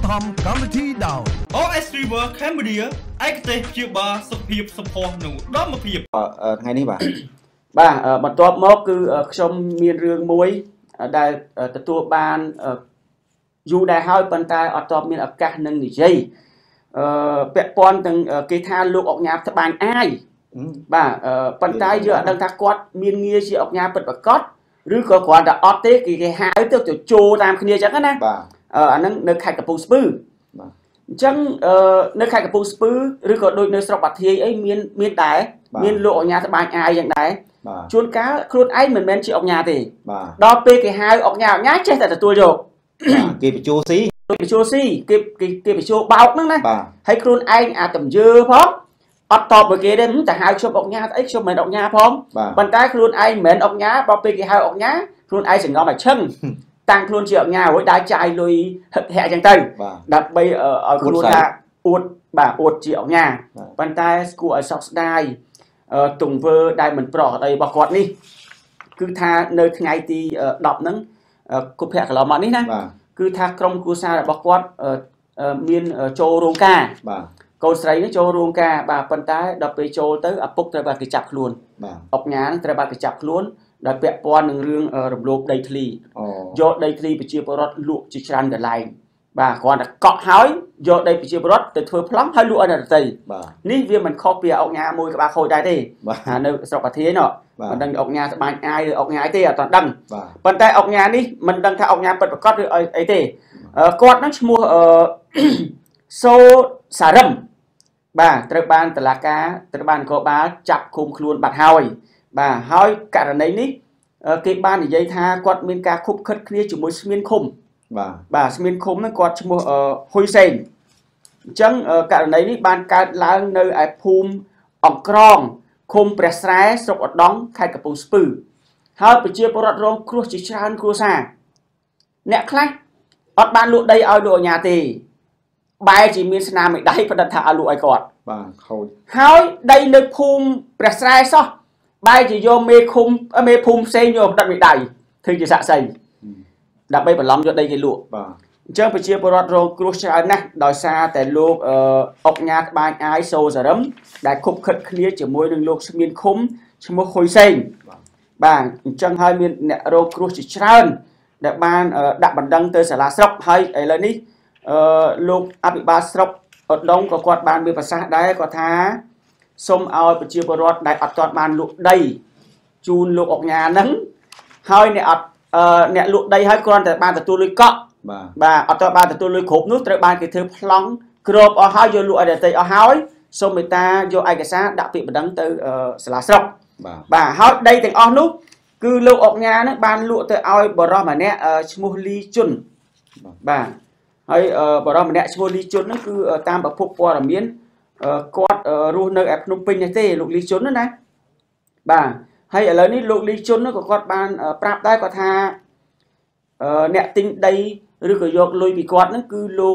មកម្មវិធីដោយ OS River Cambodia ឯកទេសព្យាបាលសុខភាពសុផុសនិងឧត្តមភាពថ្ងៃនេះបាទបន្ទាប់មកគឺខ្ញុំមានរឿងមួយដែលទទួលបានយូរដែរហើយប៉ុន្តែអត់ទាន់មានឱកាសនឹងនិយាយពាក់ព័ន្ធទាំងគេថាលោកអុកញ៉ាត្បាញអាយបាទប៉ុន្តែយើងអត់ដឹងថាគាត់មានងារជាអុកញ៉ាពិតប្រាកដឬក៏គ្រាន់តែអត់ទេគេហៅទៅចូលតាមគ្នាអញ្ចឹងណាបាទអាហ្នឹងនៅខេត្តកំពង់ស្ពឺបាទអញ្ចឹងនៅខេត្តកំពង់ស្ពឺឬក៏ដូចនៅស្រុកបាធាយអីមានដែរមានលោកអុកញ៉ាត្បាញអាយយ៉ាងដែរជួនកាលខ្លួនឯងមិនមែនជាអុកញ៉ាទេដល់ពេលគេហៅអុកញ៉ាចេះតែទទួលយកគេបញ្ចូលស៊ីគេបញ្ចូលបោកហ្នឹងណាហើយខ្លួនឯងអាតំយើផងអត់តបមកគេទេតែហៅខ្ញុំអុកញ៉ាអីខ្ញុំមិនអុកញ៉ាផងប៉ុន្តែខ្លួនឯងមិនមែនអុកញ៉ាដល់ពេលគេហៅអុកញ៉ាខ្លួនឯងសង្ងំឲ្យឈឹងតាំងខ្លួនជាអុកញ៉ារួចដើរចាយលុយហឹកហាក់អញ្ចឹងទៅដើម្បីឲ្យខ្លួនថាអួតជាអុកញ៉ាប៉ុន្តែគួរឲ្យសោកស្ដាយទង្វើដែលមិនប្រក្រតីរបស់គាត់នេះគឺថានៅថ្ងៃទី10ហ្នឹងគុភៈកន្លងមកនេះណាគឺថាក្រុមគ្រួសាររបស់គាត់មានចូលរោងការកូនស្រីនេះចូលរោងការបាទប៉ុន្តែដល់ពេលចូលទៅឪពុកត្រូវបានគេចាប់ខ្លួនអុកញ៉ាត្រូវបានគេចាប់ខ្លួនដោយពាក់ព័ន្ធនឹងរឿងរំលោភដីធ្លីយកដីធ្លីប្រជាពលរដ្ឋលក់ជាច្រើនកន្លែងបាទគ្រាន់តែកក់ហើយយកដីប្រជាពលរដ្ឋទៅធ្វើប្លង់ហើយលក់ឲ្យអ្នកដទៃនេះវាមិនខុសពីអុកញ៉ាមួយក្បាលខូចដែរទេនៅស្រុកបាធាយនោះមិនដឹងអុកញ៉ាត្បាញអាយឬអុកញ៉ាទេអត់ទាន់ដឹងប៉ុន្តែអុកញ៉ានេះមិនដឹងថាអុកញ៉ាពិតប្រាកដឬអីទេគាត់នឹងឈ្មោះសូសារឹមបាទត្រូវបានតុលាការត្រូវបាននគរបាលចាប់ឃុំខ្លួនបាត់ហើយបាទហើយករណីនេះគេបាននិយាយថាគាត់មានការខុបខិតគ្នាជាមួយស្មៀនឃុំបាទស្មៀនឃុំហ្នឹងគាត់ឈ្មោះហ៊ុយសេងអញ្ចឹងករណីនេះបានកើតឡើងនៅឯភូមិអង្គក្រងឃុំព្រះស្រែស្រុកឧដុង្គខេត្តកំពង់ស្ពឺហើយប្រជាពលរដ្ឋរងគ្រោះជាច្រើនគ្រួសារអ្នកខ្លះអត់បានលក់ដីឲ្យលោកអាជ្ញាទេបែរជាមានស្នាមមេដៃផ្ដិតថាឲ្យលក់ឲ្យគាត់បាទខូចហើយដីនៅភូមិព្រះស្រែសោះបែរជាយកមេភូមិផ្សេងយកផ្ដិតមេដៃធ្វើជាសាក់សីដើម្បីបន្លំយកដីគេលក់បាទអញ្ចឹងប្រជាពលរដ្ឋរងគ្រោះច្រើនណាស់ដោយសារតែលោកអុកញ៉ាត្បាញអាយសូសារឹមដែលខុបខិតគ្នាជាមួយនឹងលោកស្មៀនឃុំឈ្មោះហ៊ុយសេងបាទអញ្ចឹងហើយមានអ្នករងគ្រោះជាច្រើនដែលបានដាក់បណ្ដឹងទៅសាលាស្រុកហើយឥឡូវនេះលោកអភិបាលស្រុកឧដុង្គក៏គាត់បានមានប្រសាសន៍ដែរគាត់ថាសូមឲ្យប្រជាពលរដ្ឋដែលអត់ទាន់បានលក់ដីជូនលោកអុកញ៉ាហ្នឹងហើយអ្នកលក់ដីហើយគ្រាន់តែបានទទួលលុយកក់បាទអត់ទាន់បានទទួលលុយគ្រប់នោះត្រូវបានគេធ្វើប្លង់គ្របអស់ហើយយកលក់ឲ្យអ្នកតីអស់ហើយសូមមេត្តាយកឯកសារដាក់ពាក្យបណ្ដឹងទៅសាលាស្រុកបាទហើយដីទាំងអស់នោះគឺលោកអុកញ៉ាហ្នឹងបានលក់ទៅឲ្យបរិសម្នាក់ឈ្មោះលីជុនបាទហើយបរិសម្នាក់ឈ្មោះលីជុនហ្នឹងគឺតាមប្រភពព័ត៌មានគាត់រស់នៅឯភ្នំពេញនេះទេលោកលីជុនណាបាទហើយឥឡូវនេះលោកលីជុនក៏គាត់បានប្រាប់ដែរគាត់ថាអ្នកទិញដីឬក៏យកលុយពីគាត់ហ្នឹងគឺលោក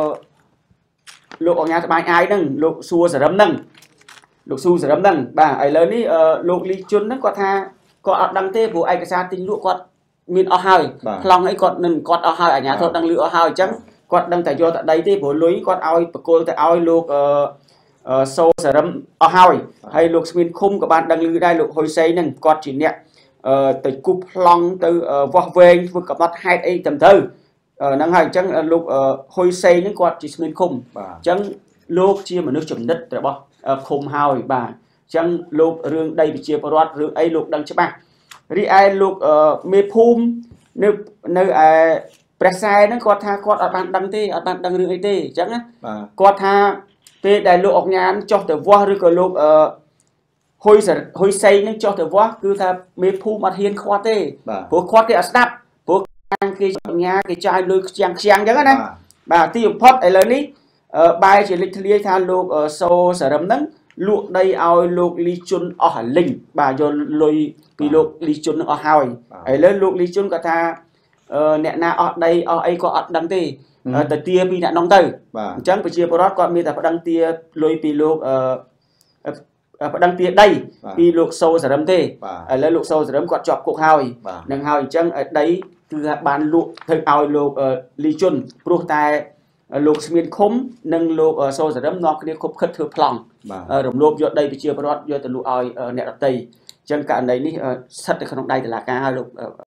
អុកញ៉ាត្បាញអាយហ្នឹងលោកសួរសារឹមហ្នឹងបាទឥឡូវនេះលោកលីជុនហ្នឹងគាត់ថាគាត់អត់ដឹងទេព្រោះឯកសារទិញលក់គាត់មានអស់ហើយប្លង់អីគាត់នឹងគាត់អស់ហើយអាជ្ញាធរដឹងលឺអស់ហើយអញ្ចឹងគាត់ដឹងតែយកតែដីទេព្រោះលុយគាត់ឲ្យបកគលទៅឲ្យលោកសូសារឹមអស់ហើយលោកស្មៀនឃុំក៏បានដឹងលឺដែរលោកហ៊ុយសេងហ្នឹងគាត់ជាអ្នកទៅគូសប្លង់ទៅវាស់វែងធ្វើកំណត់ហេតុអីទៅហ្នឹងហើយអញ្ចឹងលោកហ៊ុយសេងហ្នឹងគាត់ជាស្មៀនឃុំអញ្ចឹងលោកជាមនុស្សចំណិតរបស់ឃុំហើយបាទអញ្ចឹងលោករឿងដីប្រជាពលរដ្ឋរឿងអីលោកដឹងច្បាស់រីឯលោកមេភូមិនៅឯព្រះសែហ្នឹងគាត់ថាគាត់អត់បានដឹងទេអត់បានដឹងរឿងអីទេអញ្ចឹងណាគាត់ថាពេលដែលលោកអុកញ៉ាចុះទៅវាស់ឬក៏លោកហ៊ុយសេងហ្នឹងចុះទៅវាស់គឺថាមេភូមិអត់ហ៊ានខ្វាត់ទេព្រោះខ្វាត់គេអត់ស្ដាប់ព្រោះគេអុកញ៉ាគេចាយលុយខ្ជាំងអញ្ចឹងណាបាទទីបំផុតឥឡូវនេះបែរជាលេចធ្លាយថាលោកសូសារឹមហ្នឹងលក់ដីឲ្យលោកលីជុនអស់អាលិញបាទយកលុយពីលោកលីជុននឹងអស់ហើយឥឡូវលោកលីជុនគាត់ថាអ្នកណាអស់ដីអស់អីក៏អត់ដឹងទេទៅទាពីអ្នកនងទៅអញ្ចឹងប្រជាពលរដ្ឋគាត់មានតែប្តឹងទាលុយពីលោកប្តឹងទាដីពីលោកសូសារឹមទេឥឡូវលោកសូសារឹមគាត់ជាប់គុកហើយនឹងហើយអញ្ចឹងដីគឺបានលក់ទៅឲ្យលោកលីជុនព្រោះតែលោកស្មៀនឃុំនិងលោកសូសរឹមនាំគ្នាគប់ខិតធ្វើប្លង់រំលោភយកដីប្រជាពលរដ្ឋយកទៅលក់ឲ្យអ្នកដទៃអញ្ចឹងករណីនេះស្ថិតនៅក្នុងដៃតុលាការហើយលោក